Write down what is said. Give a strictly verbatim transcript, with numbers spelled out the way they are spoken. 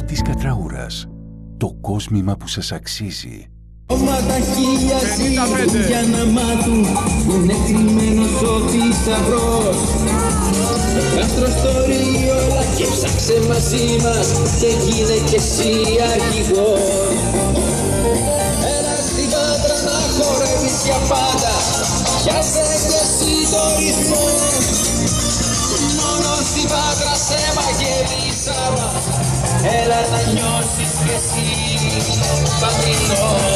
της Κατραούρας. Το κόσμημα που σας αξίζει. Όματα χίλιαζοι για να μάθουν που είναι κρυμμένος ο θησαυρός. Κάστρο στο Ριόλα και ψάξε μαζί μας και γίνε κι εσύ αρχηγός. Έλα στην Πάτρα να χορεύεις για πάντα, πιάσε κι εσύ το ρυθμό. Μόνο στην Πάτρα σε μαγεύει η Σάβα, έλα να νιώσεις κι εσύ πατρινός.